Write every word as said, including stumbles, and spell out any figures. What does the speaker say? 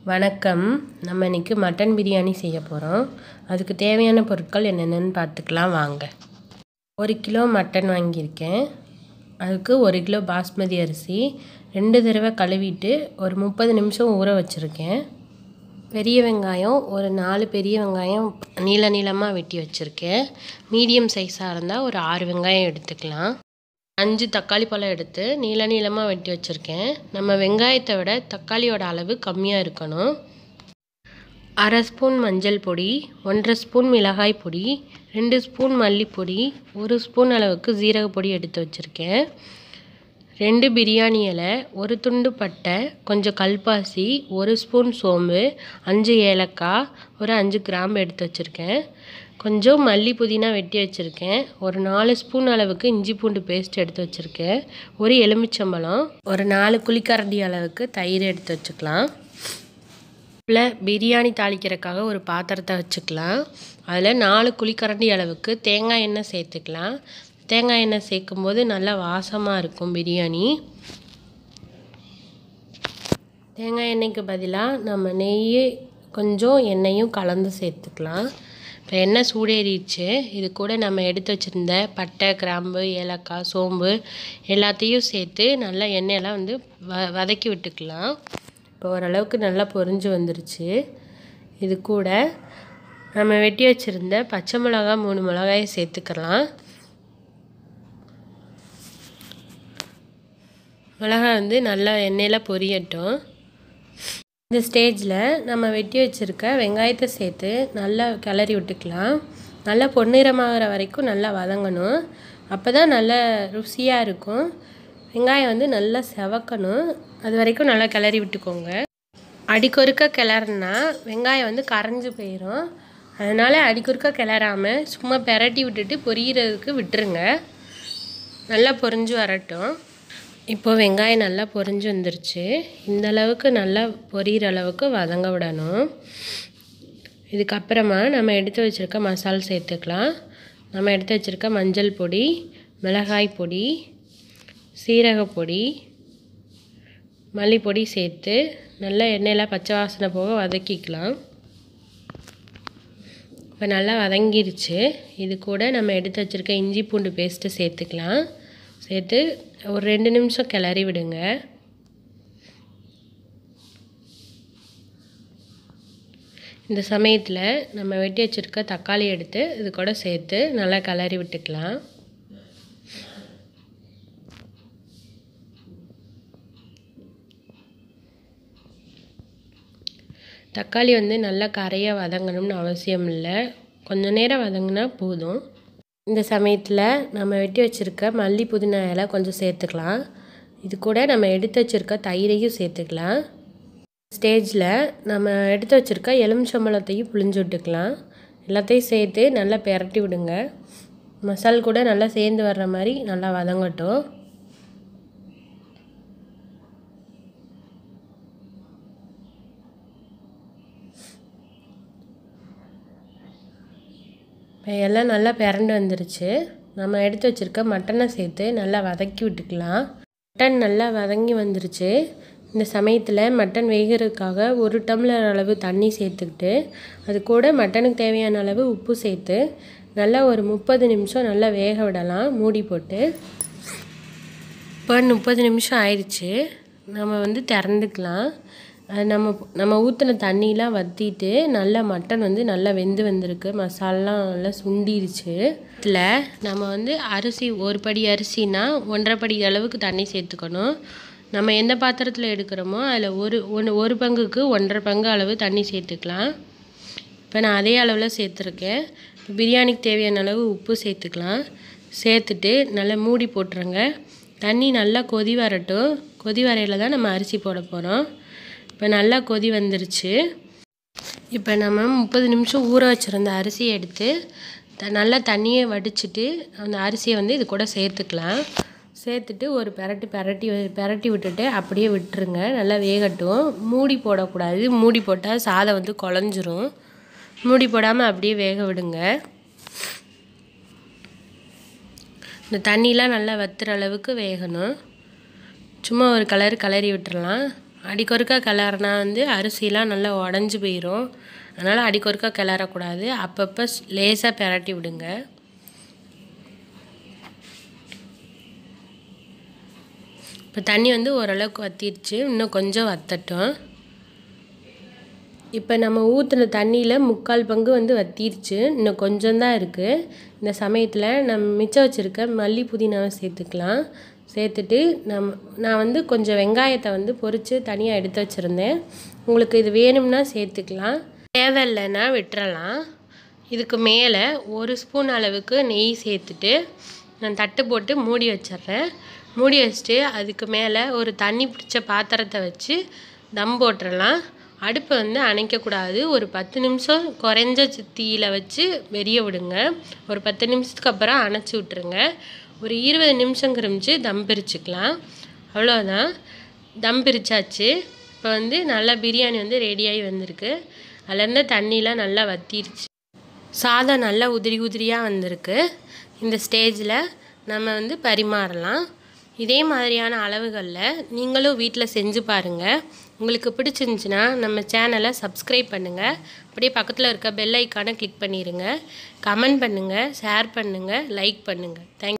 வணக்கம். நம்ம இன்றைக்கி மட்டன் பிரியாணி செய்ய போகிறோம். அதுக்கு தேவையான பொருட்கள் என்னென்னு பார்த்துக்கலாம் வாங்க. ஒரு கிலோ மட்டன் வாங்கியிருக்கேன். அதுக்கு ஒரு கிலோ பாஸ்மதி அரிசி ரெண்டு தடவை கழுவிட்டு ஒரு முப்பது நிமிஷம் ஊற வச்சுருக்கேன். பெரிய வெங்காயம் ஒரு நாலு பெரிய வெங்காயம் நீள நீளமாக வெட்டி வச்சுருக்கேன். மீடியம் சைஸாக இருந்தால் ஒரு ஆறு வெங்காயம் எடுத்துக்கலாம். அஞ்சு தக்காளி பழம் எடுத்து நீள நீளமாக வெட்டி வச்சுருக்கேன். நம்ம வெங்காயத்தை விட தக்காளியோட அளவு கம்மியாக இருக்கணும். அரை ஸ்பூன் மஞ்சள் பொடி, ஒன்றரை ஸ்பூன் மிளகாய் பொடி, ரெண்டு ஸ்பூன் மல்லிப்பொடி, ஒரு ஸ்பூன் அளவுக்கு ஜீரகப்பொடி எடுத்து வச்சுருக்கேன். ரெண்டு பிரியாணி இலை, ஒரு துண்டு பட்டை, கொஞ்சம் கல்பாசி, ஒரு ஸ்பூன் சோம்பு, அஞ்சு ஏலக்காய், ஒரு அஞ்சு கிராம்பு எடுத்து வச்சுருக்கேன். கொஞ்சம் மல்லி புதினா வெட்டி வச்சுருக்கேன். ஒரு நாலு ஸ்பூன் அளவுக்கு இஞ்சி பூண்டு பேஸ்ட் எடுத்து வச்சுருக்கேன். ஒரு எலுமிச்சம்பழம், ஒரு நாலு குழிக்கரண்டி அளவுக்கு தயிர் எடுத்து வச்சுக்கலாம். இல்லை பிரியாணி தாளிக்கிறதுக்காக ஒரு பாத்திரத்தை வச்சுக்கலாம். அதில் நாலு குழிக்கரண்டி அளவுக்கு தேங்காய் எண்ணெய் சேர்த்துக்கலாம். தேங்காய் எண்ணெய் சேர்க்கும்போது நல்லா வாசமாக இருக்கும் பிரியாணி. தேங்காய் எண்ணெய்க்கு பதிலாக நம்ம நெய் கொஞ்சம் எண்ணெயும் கலந்து சேர்த்துக்கலாம். இப்போ எண்ணெய் சூடேறிடுச்சு. இது கூட நம்ம எடுத்து வச்சுருந்த பட்டை, கிராம்பு, ஏலக்காய், சோம்பு எல்லாத்தையும் சேர்த்து நல்லா எண்ணெயெல்லாம் வந்து வ வதக்கி விட்டுக்கலாம். இப்போ ஓரளவுக்கு நல்லா பொரிஞ்சு வந்துருச்சு. இது கூட நம்ம வெட்டி வச்சுருந்த பச்சை மிளகா மூணு மிளகாயை சேர்த்துக்கலாம். மிளகாய் வந்து நல்லா எண்ணெயில் பொரியட்டும். இந்த ஸ்டேஜில் நம்ம வெட்டி வச்சுருக்க வெங்காயத்தை சேர்த்து நல்லா கிளறி விட்டுக்கலாம். நல்லா பொன்னிறமாகிற வரைக்கும் நல்லா வதங்கணும். அப்போ தான் நல்லா ருசியாக இருக்கும். வெங்காயம் வந்து நல்லா செவக்கணும். அது வரைக்கும் நல்லா கிளறி விட்டுக்கோங்க. அடிக்கொருக்க கிளறுனா வெங்காயம் வந்து கரைஞ்சி போயிடும். அதனால் அடிக்கொருக்க கிளறாமல் சும்மா பெரட்டி விட்டுட்டு பொரிகிறதுக்கு விட்டுருங்க. நல்லா பொரிஞ்சு வரட்டும். இப்போ வெங்காயம் நல்லா பொரிஞ்சு வந்துருச்சு. இந்த அளவுக்கு நல்லா பொரியிற அளவுக்கு வதங்க விடணும். இதுக்கப்புறமா நம்ம எடுத்து வச்சுருக்க மசாலா சேர்த்துக்கலாம். நம்ம எடுத்து வச்சுருக்க மஞ்சள் பொடி, மிளகாய் பொடி, சீரகப்பொடி, மல்லிப்பொடி சேர்த்து நல்லா எண்ணெயில் பச்சை வாசனை போக வதக்கிக்கலாம். இப்போ நல்லா வதங்கிருச்சு. இது கூட நம்ம எடுத்து வச்சுருக்க இஞ்சி பூண்டு பேஸ்ட்டு சேர்த்துக்கலாம். சேர்த்து ஒரு ரெண்டு நிமிஷம் கிளறி விடுங்க. இந்த சமயத்தில் நம்ம வெட்டி வச்சுருக்க தக்காளி எடுத்து இது கூட சேர்த்து நல்லா கிளறி விட்டுக்கலாம். தக்காளி வந்து நல்லா கரையாக வதங்கணும்னு அவசியம் இல்லை. கொஞ்சம் நேரம் வதங்கினா போதும். இந்த சமயத்தில் நம்ம வெட்டி வச்சுருக்க மல்லி புதினா இலை கொஞ்சம் சேர்த்துக்கலாம். இது கூட நம்ம எடுத்து வச்சுருக்க தயிரையும் சேர்த்துக்கலாம். ஸ்டேஜில் நம்ம எடுத்து வச்சுருக்க எலுமிச்சம்பழத்தையும் புழிஞ்சு விட்டுக்கலாம். எல்லாத்தையும் சேர்த்து நல்லா பெரட்டி விடுங்க. மசால் கூட நல்லா சேர்ந்து வர்ற மாதிரி நல்லா வதங்கட்டும். இப்போ எல்லாம் நல்லா பிரண்டு வந்துருச்சு. நம்ம எடுத்து வச்சுருக்க மட்டனை சேர்த்து நல்லா வதக்கி விட்டுக்கலாம். மட்டன் நல்லா வதங்கி வந்துருச்சு. இந்த சமயத்தில் மட்டன் வேகிறதுக்காக ஒரு டம்ளர் அளவு தண்ணி சேர்த்துக்கிட்டு அது கூட மட்டனுக்கு தேவையான அளவு உப்பு சேர்த்து நல்லா ஒரு முப்பது நிமிஷம் நல்லா வேக விடலாம் மூடி போட்டு. இப்போ முப்பது நிமிஷம் ஆயிடுச்சு. நம்ம வந்து திறந்துக்கலாம். அது நம்ம நம்ம ஊற்றின தண்ணியெலாம் வற்றிட்டு நல்லா மட்டன் வந்து நல்லா வெந்து வந்திருக்கு. மசாலாம் நல்லா சுண்டிருச்சு. இதில் நம்ம வந்து அரிசி ஒரு படி அரிசினா ஒன்றரை படி அளவுக்கு தண்ணி சேர்த்துக்கணும். நம்ம எந்த பாத்திரத்தில் எடுக்கிறோமோ அதில் ஒரு ஒன்று ஒரு பங்குக்கு ஒன்றரை பங்கு அளவு தண்ணி சேர்த்துக்கலாம். இப்போ நான் அதே அளவில் சேர்த்துருக்கேன். இப்போ பிரியாணிக்கு தேவையான அளவு உப்பு சேர்த்துக்கலாம். சேர்த்துட்டு நல்லா மூடி போட்டுருங்க. தண்ணி நல்லா கொதி வரட்டும். கொதி வரையில் தான் நம்ம அரிசி போட போகிறோம். இப்போ நல்லா கொதி வந்துருச்சு. இப்போ நம்ம முப்பது நிமிஷம் ஊற வச்சுருந்த அரிசியை எடுத்து த நல்லா தண்ணியை வடிச்சிட்டு அந்த அரிசியை வந்து இது கூட சேர்த்துக்கலாம். சேர்த்துட்டு ஒரு பெரட்டி பெரட்டி பெரட்டி விட்டுட்டு அப்படியே விட்டுருங்க. நல்லா வேகட்டும். மூடி போடக்கூடாது. மூடி போட்டால் சாதம் வந்து குழஞ்சிரும். மூடி போடாமல் அப்படியே வேக விடுங்க. இந்த தண்ணிலாம் நல்லா வத்துற அளவுக்கு வேகணும். சும்மா ஒரு கலர் கலரி விட்டுறலாம். அடிக்கொருக்கா கிளறினா வந்து அரிசிலாம் நல்லா உடஞ்சி போயிடும். அதனால் அடிக்கொருக்கா கிளறக்கூடாது. அப்பப்போ லேசாக பிரட்டி விடுங்க. இப்போ தண்ணி வந்து ஓரளவுக்கு வற்றிடுச்சு. இன்னும் கொஞ்சம் வற்றட்டும். இப்போ நம்ம ஊற்றின தண்ணியில் முக்கால் பங்கு வந்து வற்றிடுச்சு. இன்னும் கொஞ்சம்தான் இருக்குது. இந்த சமயத்தில் நம்ம மிச்சம் வச்சுருக்க மல்லி புதினாவை சேர்த்துக்கலாம். சேர்த்துட்டு நம் நான் வந்து கொஞ்சம் வெங்காயத்தை வந்து பொரித்து தனியாக எடுத்து வச்சுருந்தேன். உங்களுக்கு இது வேணும்னா சேர்த்துக்கலாம், தேவையில்லைன்னா விட்டுறலாம். இதுக்கு மேலே ஒரு ஸ்பூன் அளவுக்கு நெய் சேர்த்துட்டு நான் தட்டு போட்டு மூடி வச்சிட்றேன். மூடி வச்சுட்டு அதுக்கு மேலே ஒரு தண்ணி பிடிச்ச பாத்திரத்தை வச்சு தம் போட்டுடலாம். அடுப்பை வந்து அணைக்கக்கூடாது. ஒரு பத்து நிமிஷம் குறைஞ்ச தீயில் வச்சு வெறிய விடுங்க. ஒரு பத்து நிமிஷத்துக்கு அப்புறம் அணைச்சி விட்ருங்க. ஒரு இருபது நிமிஷம் கழிச்சு தம் பிரிச்சுக்கலாம். அவ்வளோதான், தம் பிரிச்சாச்சு. இப்போ வந்து நல்லா பிரியாணி வந்து ரெடியாகி வந்திருக்கு. அதுலேருந்து தண்ணிலாம் நல்லா வற்றிருச்சு. சாதம் நல்லா உதிரி உதிரியாக வந்திருக்கு. இந்த ஸ்டேஜில் நம்ம வந்து பரிமாறலாம். இதே மாதிரியான அளவுகளில் நீங்களும் வீட்டில் செஞ்சு பாருங்கள். உங்களுக்கு பிடிச்சிருந்துச்சின்னா நம்ம சேனலை சப்ஸ்கிரைப் பண்ணுங்கள். அப்படியே பக்கத்தில் இருக்க பெல் ஐக்கானை கிளிக் பண்ணிடுங்க. கமெண்ட் பண்ணுங்கள், ஷேர் பண்ணுங்கள், லைக் பண்ணுங்கள். தேங்க்